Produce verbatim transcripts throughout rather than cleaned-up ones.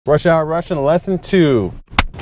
Rush Hour Russian Lesson two.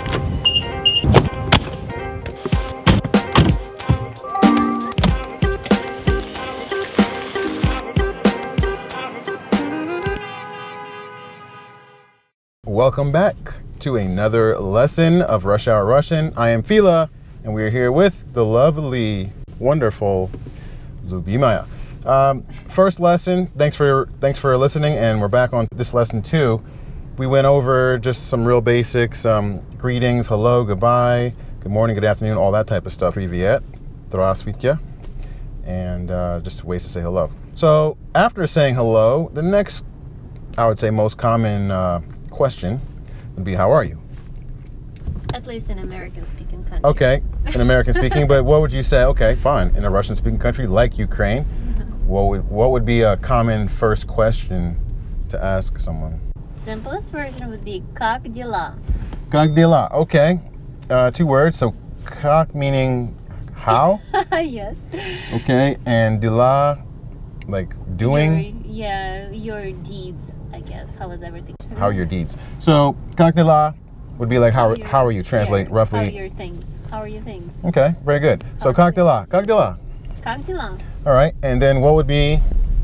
Welcome back to another lesson of Rush Hour Russian. I am Fila, and we are here with the lovely, wonderful Lubimaya. Um, first lesson, thanks for thanks for listening, and we're back on this lesson two. We went over just some real basics, um, greetings, hello, goodbye, good morning, good afternoon, all that type of stuff. Привет, здравствуйте, and uh, just ways to say hello. So after saying hello, the next, I would say, most common uh, question would be, how are you? At least in American-speaking countries. Okay, in American-speaking, but what would you say? Okay, fine. In a Russian-speaking country like Ukraine, what would what would be a common first question to ask someone? Simplest version would be как дела? Как дела? Okay, uh, two words. So как meaning how? Yes. Okay, and dela, like doing? Your, yeah, your deeds, I guess. How is everything? How are your deeds? So как dela would be like how, how, how are you, translate yeah, roughly. How are your things? How are your things? Okay, very good. So как дела? Как дела? Как дела? All right, and then what would be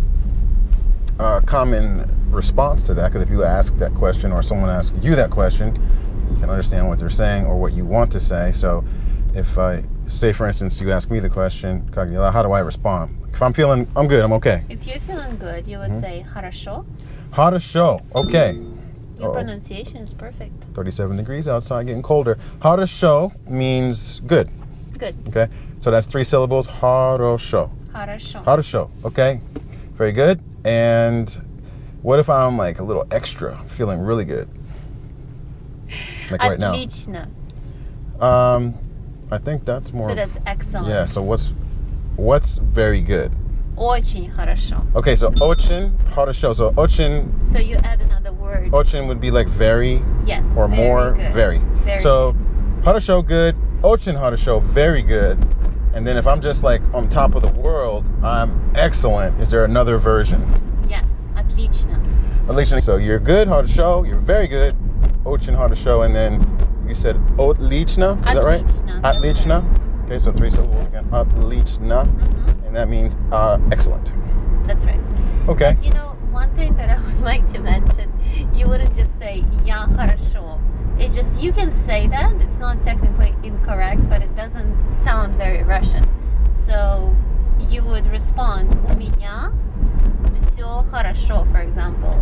a common response to that? Because if you ask that question or someone asks you that question, you can understand what they're saying or what you want to say. So if I say, for instance, you ask me the question, как дела, how do I respond? If I'm feeling, I'm good, I'm okay. If you're feeling good, you would Mm-hmm. say хорошо. Хорошо, okay. Your Uh-oh. pronunciation is perfect. thirty-seven degrees outside, getting colder. Хорошо means good. Good. Okay, so that's three syllables. Хорошо. Хорошо. Хорошо. Okay, very good. And what if I'm like a little extra, feeling really good? Like right now. Отлично. Um, I think that's more. So that's excellent. Yeah. So what's what's very good? Очень хорошо. Okay, so очень хорошо. So очень. So you add another word. Очень would be like very. Yes. Or very more. Good. Very. Very so good. хорошо, good. Очень хорошо, very good. And then if I'm just like on top of the world, I'm excellent. Is there another version? Yes. Отлично. Отлично. So you're good, хорошо. You're very good. Очень хорошо. And then you said отлично. Is that right? Отлично. Отлично. Mm-hmm. Okay, so three syllables again. Отлично. Mm-hmm. And that means uh, excellent. That's right. Okay. But you know, one thing that I would like to mention, you wouldn't just say я хорошо. It's just, you can say that. It's not technically incorrect, but it doesn't sound very Russian. So you would respond, у меня все хорошо, for example.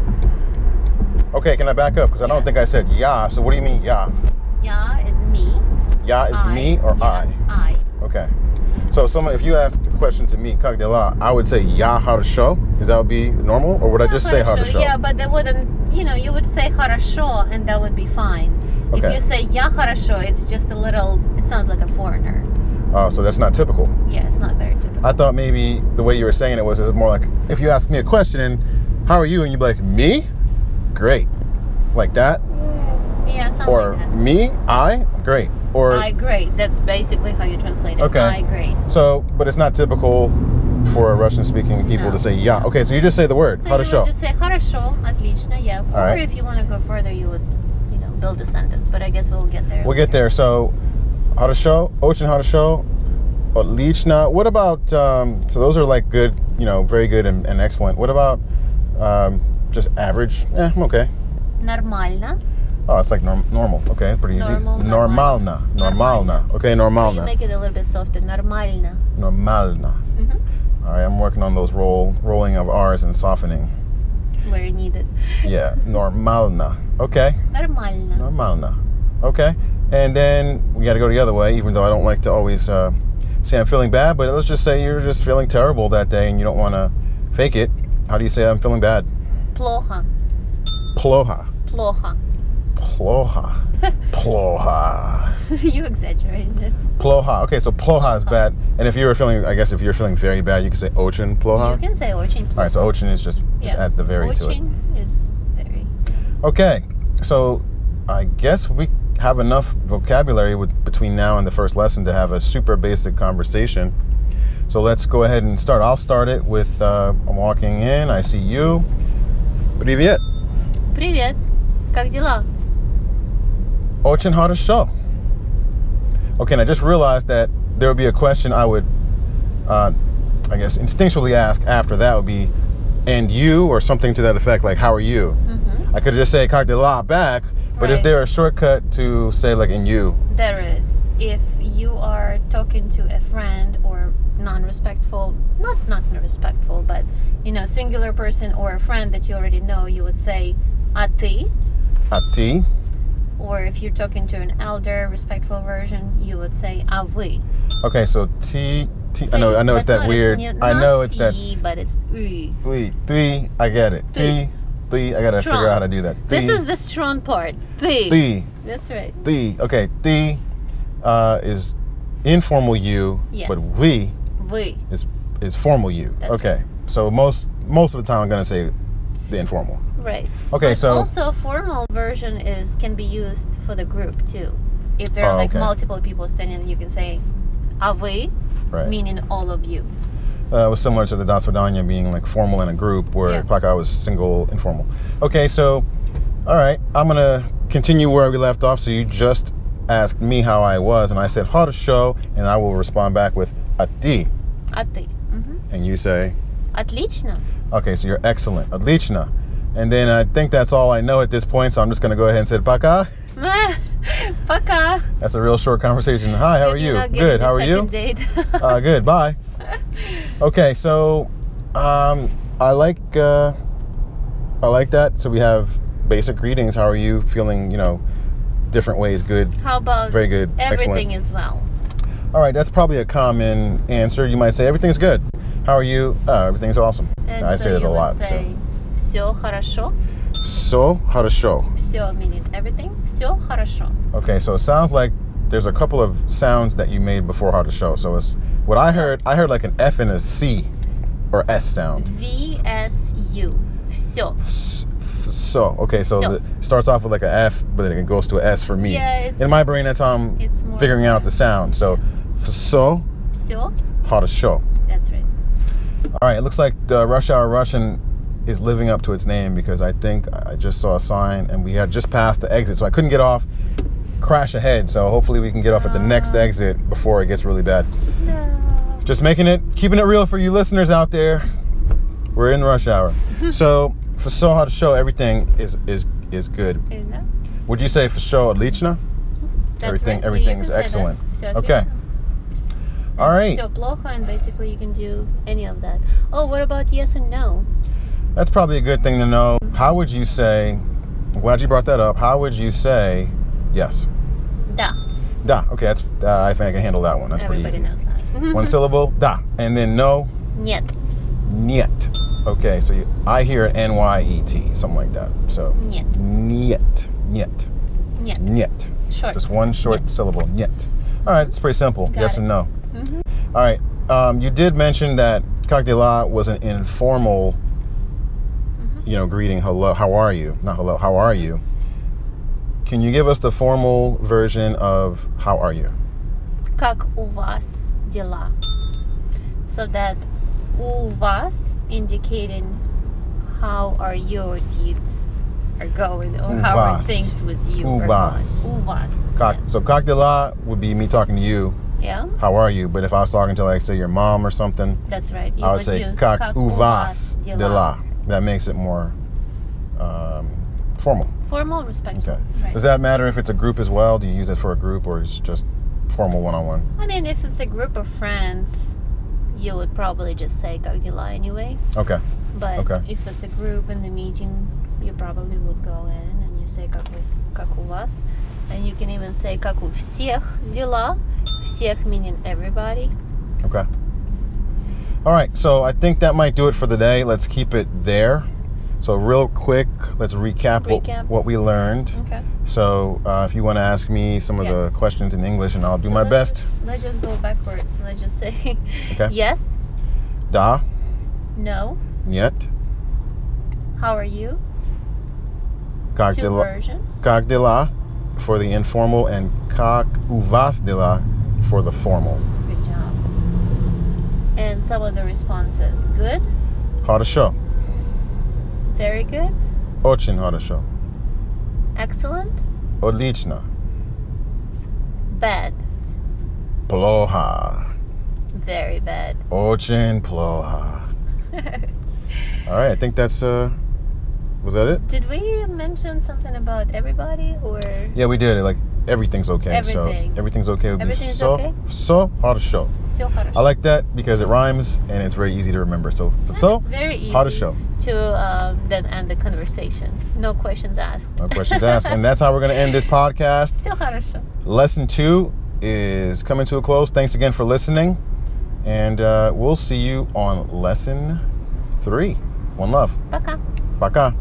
Okay, can I back up? Because I don't Yes. think I said ya. So what do you mean ya? Я is me. Ya is I, me or yes, I? I. Okay. So someone, if you ask the question to me, как дела, I would say ya хорошо. Is that would be normal, or would I just say хорошо? Yeah, but that wouldn't, you know, you would say хорошо and that would be fine. Okay. If you say я хорошо, it's just a little, it sounds like a foreigner. Oh, so that's not typical. Yeah, it's not very typical. I thought maybe the way you were saying it was more like, if you ask me a question and how are you, and you'd be like, me? Great. Like that? Mm, yeah, something Or like that. me? I? Great. Or I great. That's basically how you translate it. Okay. I great. So, but it's not typical for Russian-speaking people No. to say ya. Okay, so you just say the word. So Хорошо. you would just say хорошо, отлично, yeah. All Or right. if you want to go further, you would, you know, build a sentence. But I guess we'll get there. We'll get there. So, хорошо, очень хорошо, отлично. What about, um, so those are like good, you know, very good and, and excellent. What about um, just average? Eh, I'm okay. Нормально. Oh, it's like norm normal. Okay, pretty easy. Normal, Normalna. Normalna. Okay, So you normalna. make it a little bit softer. Нормально. Normalna. Mm-hmm. All right, I'm working on those roll rolling of R's and softening. Where needed. Yeah, normalna. Okay. Нормально. Normalna. Okay. And then we got to go the other way, even though I don't like to always uh, say I'm feeling bad, but let's just say you're just feeling terrible that day and you don't want to fake it. How do you say I'm feeling bad? Плохо. Ploha. Плохо. Ploha. Ploha. You exaggerated it. Ploha. Okay, so ploha is bad. And if you were feeling, I guess if you're feeling very bad, you could say очень ploha. You can say очень. All right, so очень is just, just Yeah. adds the very to it. Очень is very. Okay, so I guess we have enough vocabulary with, between now and the first lesson to have a super basic conversation. So let's go ahead and start. I'll start it with, uh, I'm walking in, I see you. Привет. Привет. Как дела? Очень хорошо. Okay, and I just realized that there would be a question I would, uh, I guess, instinctually ask after that would be, and you, or something to that effect, like, how are you? Mm-hmm. I could just say как дела back, but right. is there a shortcut to say, like, in you? There is. If you are talking to a friend or non-respectful, not not respectful, but, you know, singular person or a friend that you already know, you would say a ты. A ti. Or if you're talking to an elder, respectful version, you would say a вы. Okay, so ti, ti. I know, I know it's that weird. I know it's that. But it's ui. Ui, ti. I get it. Ti, ti. I gotta Strong. figure out how to do that. This Ti, is the strong part. Ti. ti, That's right. ti. Okay, ti uh, is informal you, Yes. but we Вы. is is formal you. That's Okay, right. so most most of the time I'm gonna say the informal. Right. Okay, but so also formal version is can be used for the group too. If there are Oh, like okay. multiple people standing, you can say a вы, right. meaning all of you. Uh, it was similar to the Das Vidania being like formal in a group, where Yeah. Plaka was single, informal. Okay, so, all right, I'm gonna continue where we left off. So you just asked me how I was, and I said хорошо, and I will respond back with a ti, А ты? Mhm. and you say, Отлично. okay, so you're excellent, отлично. And then I think that's all I know at this point, so I'm just gonna go ahead and say пока. Пока. That's a real short conversation. Hi, how are Maybe you? not Good. getting a How are you? second date. uh, good. Bye. Okay, so um, I like uh, I like that. So we have basic greetings. How are you? Feeling, you know, different ways. Good. How about Very good. everything Excellent. as well? All right, that's probably a common answer. You might say everything's good. How are you? Uh, everything's awesome. And I so say that you a lot. would say все хорошо. So, хорошо. Все meaning everything. Все хорошо. Okay, so it sounds like there's a couple of sounds that you made before хорошо. So it's what I heard. I heard like an F and a C or S sound. V S U. Все. S- So okay, so So. the, it starts off with like a F, but then it goes to a S for me. Yeah, it's- In my brain, that's how I'm it's more figuring out like- the sound. So, so Все. хорошо. That's right. All right, it looks like the Rush Hour Russian is living up to its name, because I think I just saw a sign and we had just passed the exit, so I couldn't get off. Crash ahead, so hopefully we can get off at the next exit before it gets really bad. No. Just making it, keeping it real for you listeners out there. We're in rush hour. So for so how to show everything is is is good. Is that? Would you say for sure отлично? That's Everything right. everything You is can say that. excellent. Всё Okay. отлично. All right. Все плохо, and basically you can do any of that. Oh, what about yes and no? That's probably a good thing to know. How would you say, I'm glad you brought that up. How would you say yes? Да. Da. Okay, that's uh, I think I can handle that one. That's pretty Everybody easy. knows that. One syllable, da. And then no, Нет. niet. Okay, so you, I hear N Y E T, something like that. So Нет. niet, niet, Нет. niet. Short. Just one short Niet. syllable, niet. All right, it's pretty simple. Got yes it. and no. Mhm. All right, um, you did mention that как дела was an informal, you know, greeting. Hello, how are you? Not hello, how are you? Can you give us the formal version of how are you? Как у вас дела? So that у вас indicating how are your deeds are going, or У how are вас. things with you У are вас. going. У вас. Как, Yes. so как дела would be me talking to you. Yeah, How are you? But if I was talking to, like, say, your mom or something, that's right. You I would say use как у у вас дела. дела. That makes it more um, formal. Formal, respectful. Okay. Right. Does that matter if it's a group as well? Do you use it for a group, or is it just formal one-on-one? I mean, if it's a group of friends, you would probably just say как дела anyway. Okay. But Okay. if it's a group in the meeting, you probably would go in and you say как, вы, как у вас. And you can even say как у всех дела. Всех meaning everybody. Okay. All right. So I think that might do it for the day. Let's keep it there. So real quick, let's recap, Recap. What, what we learned. Okay. So uh, if you want to ask me some of Yes. the questions in English, and I'll do So my let's best. Just, let's just go backwards. Let's just say Okay. yes, Da, no, niet, how are you? как Two дела, versions. как дела for the informal, and как у вас дела for the formal. Good job. And some of the responses. Good, Хорошо, very good, очень хорошо, excellent, отлично, Bad. Ploha. Very bad. Очень плохо. All right, I think that's, uh, was that it? Did we mention something about everybody or? Yeah, we did. Like, everything's okay. Everything. So, everything's okay. Would be Everything's so, okay? So, хорошо. So хорошо. I like that because it rhymes and it's very easy to remember. So, so, It's very easy хорошо. to um, then end the conversation. No questions asked. No questions asked. And that's how we're going to end this podcast. Все хорошо. Lesson two is coming to a close. Thanks again for listening. And uh, we'll see you on lesson three. One love. Пока. Пока.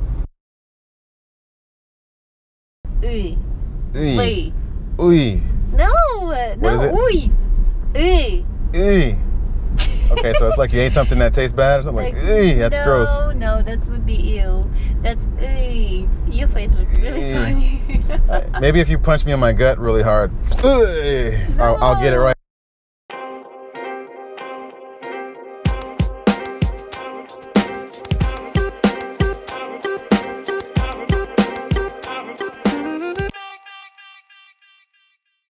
Uy. Uy. Uy. Uy. No. No. is it? Uy. Uy. Uy. Okay, so it's like you ate something that tastes bad or something? Like, Like, uy, that's no, gross. No, no, that would be ew. That's uy. Your face looks really Uy. funny. Maybe if you punch me in my gut really hard, uy, I'll, I'll get it right.